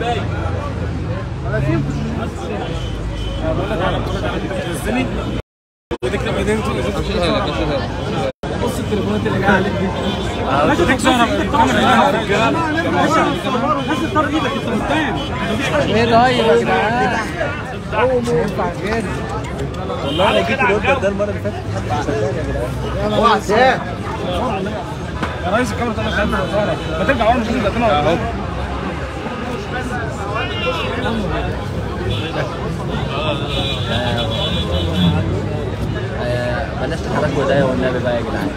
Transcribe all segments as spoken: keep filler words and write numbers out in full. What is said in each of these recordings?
بص التليفونات اللي جايه عليك دي ماشي تكسرها الكاميرا ناس الطار ايدك انت قدام ايه طيب يا جدعان هو مش هينفع غير والله انا جيت الاوردر ده المره اللي فاتت يا جدعان اوعى تساه يا ريس الكاميرا طلعت عندنا ما ترجع ورا مش لازم تقطعنا بلاش تحركوا ايديا والنبي بقى يا جدعان.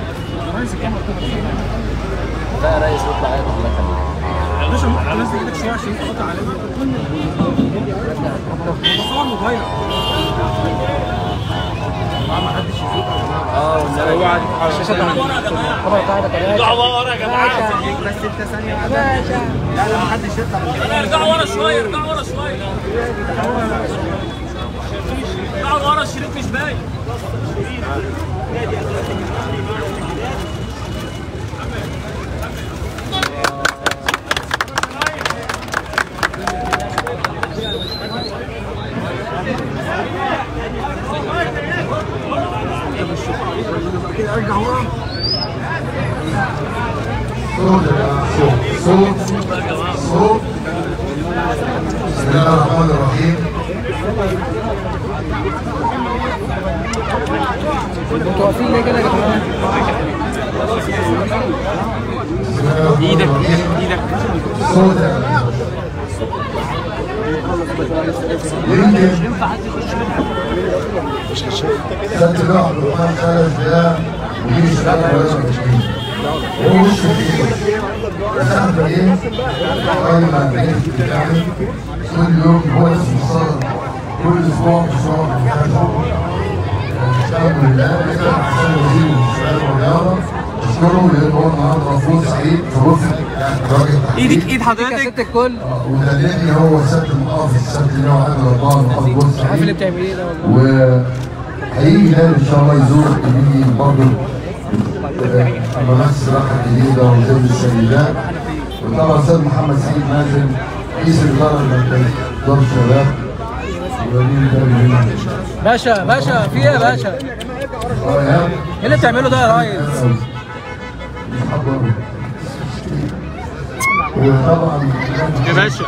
لا يا ريس اطلع عادي الله يخليك. يا باشا ممكن تنزل ايدك شويه عشان تقطع علينا. صور موبايلك. ما حدش يشوفك. اه والنبي اوعى على الشاشه طبعا قاعده كده. ارجعوا ورا يا جماعه. بس انت ثانيه واحده. لا لا ما حدش يطلع. ارجعوا ورا شويه ارجعوا ورا شويه. ارجعوا ورا الشريط مش باين. ارجع ورا صوت صوت صوت بسم الله الرحمن الرحيم. انتوا واقفين ليه كده يا جماعه؟ ايدك ايدك صوت ينفع حد يخش منها مش هشوف سد الواحد وقام خلف ده ويجي شغال ولا مش هو مش كتير سحب ايه؟ قال ما بنت بتاعي كل يوم هو اسمه صار كل اسبوع مشروع بتاعته الحمد لله كده احسن وزير الشباب والرياضه اشكره لان هو النهارده مفروض سعيد في غرفه يعني راجل ايدك ايد حضرتك يا ست الكل ودلني هو سياده المحافظ سياده اللي هو عامل اربعه محافظ بورسعيد عارف اللي بتعمل ايه ده والله وهيجي هلال ان شاء الله يزورك ويجي برضه منافس الراحه الجديده وزوج السيدات وطبعا الاستاذ محمد سعيد مازن رئيس الاداره المركزيه اداره الشباب باشا باشا في ايه يا باشا؟ ايه اللي بتعمله ده يا ريس؟ وطبعا يا باشا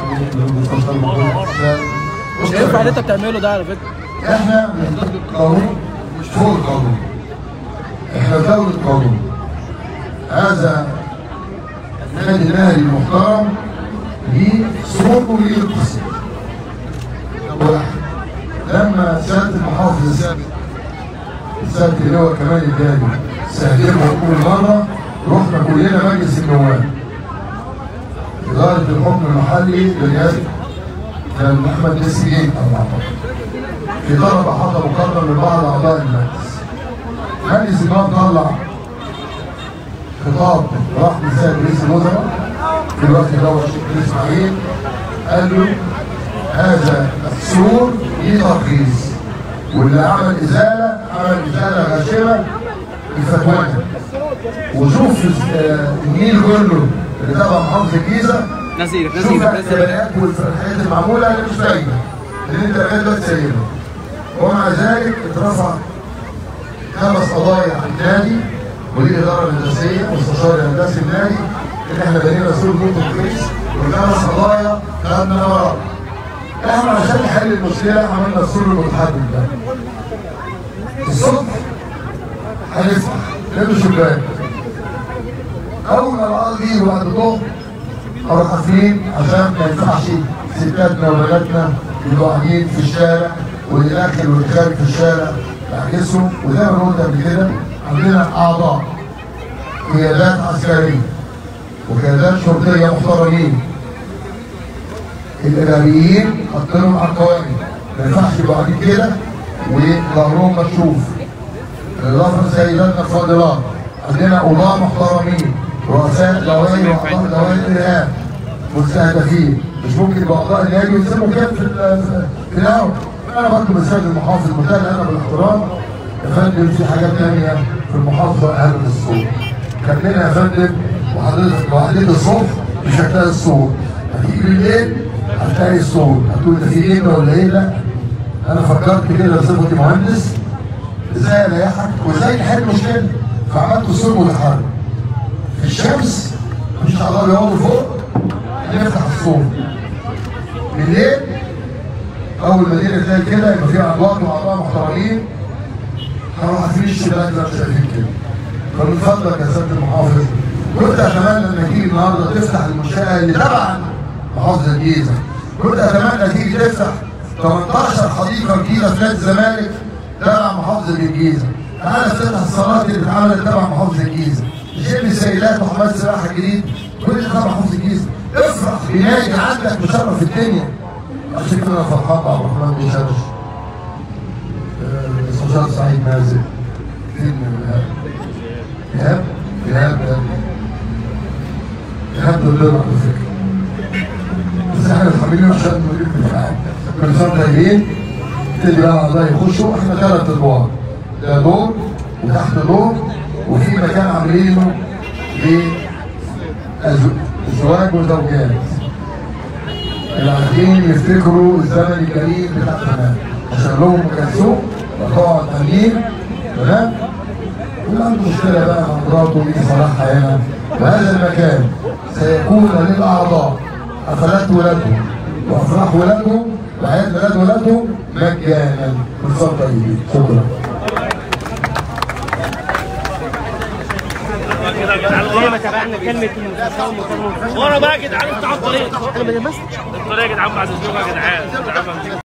مش هينفع اللي انت بتعمله ده على فكره. احنا بنطبق القانون مش فوق القانون. احنا دولة قانون. هذا النادي الاهلي المحترم ليه صوت وليه اتصال. واحد لما سيادة المحافظ السابق سيادة اللواء كمال الدالي استهدفه أول مرة رحنا كلنا مجلس النواب. إدارة الحكم المحلي برئاسة كان أحمد نسيين طبعا. في طلبة حتى مقرر من بعض أعضاء المجلس. مجلس النواب طلع خطاب راح من سيد رئيس الوزراء في الوقت ده الشيخ إسماعيل قال له هذا السور ليه ترخيص واللي عمل ازاله عمل ازاله غاشمه بفتوانا وشوف النيل كله اللي تبع محافظه الجيزه نزيلك شوف البنات والحاجات المعموله اللي مش باينه اللي انت لغايه دلوقتي سايبها ومع ذلك اترفع خمس قضايا على النادي وليه الاداره الهندسيه واستشار الهندسي النادي ان احنا بنينا سور موتو كويس والخمس قضايا خدنا ورا. احنا عشان نحل المشكله عملنا السور المتحدد ده. الصبح هنفتح نبني شباك. اول ما الارض دي وبعد الظهر اروح قافلين عشان ما ينفعش ستاتنا وبناتنا يبقوا قاعدين في الشارع واللي داخل واللي خارج في الشارع يعكسهم. وزي ما قلت قبل كده عندنا اعضاء قيادات عسكريه وقيادات شرطيه محترمين. الارهابيين حاطينهم على القوائم ما ينفعش يبقوا قاعدين كده وظهرهم مكشوف. بالاضافه لسيداتنا الفاضلات عندنا قضاه محترمين رؤساء دوائر واعضاء دوائر الارهاب مستهدفين. مش ممكن يبقى اعضاء النادي ويسموا كده في في الاول. انا بطلب من السيد المحافظ المتابع انا بالاحترام يا فندم في حاجات ثانيه في المحافظه اهم من الصوت. كملنا يا فندم وحضرتك لو عديت الصبح مش هتلاقي الصوت. هتيجي بالليل هتلاقي الصوت، هتقول ده في ايه ولا ايه؟ لا انا فكرت كده بصفتي مهندس ازاي اريحك وازاي نحل مشكله، فعملت صوت متحرك في الشمس مش هيقدروا يقعدوا فوق، نفتح الصوت بالليل اول ما الدنيا تلاقي كده يبقى في اضواء واعضاء محترمين هنروح عارفين الشباب ده مش شايفين كده. فمن فضلك يا سياده المحافظ كنت اتمنى انك تيجي النهارده تفتح المنشاه اللي تبع محافظه الجيزه، كنت اتمنى تيجي تفتح تمنتاشر حديقه جديده في نادي الزمالك تبع محافظه الجيزه، تعالى افتتح الصالات اللي اتعملت تبع محافظه الجيزه، جيم سيدات وحمام سباحه جديد كل ده تبع محافظه الجيزه، افرح بنادي عندك مشرف الدنيا. عشان كده انا فرحان بعبد الرحمن بن شرش، استاذ سعيد مازن، فين إيهاب؟ إيهاب إيهاب دول على فكرة. بس احنا متحملين عشان نجيب الدفاع. كل سنة طيبين، نبتدي بقى أعضاء يخشوا، احنا ثلاث أدوار. ده دور وتحت دور وفي مكان عاملينه لزواج وزوجات. اللي عايزين يفتكروا الزمن الجميل بتاع زمان. عشان لهم أم كلثوم وطبعا أمين، تمام؟ واللي عنده مشكلة بقى مع مراته يجي صلاحها هنا، وهذا المكان سيكون للأعضاء حفلات ولادهم وأفراح ولادهم وعيد ميلاد ولادهم مجانا. كل سنة طيبين، شكرا. زي ما تابعنا كلمة المساومة وكلمة ورا بقى يا جدعان افتحوا الطريق. الطريق يا جدعان بعد اذنكم يا جدعان.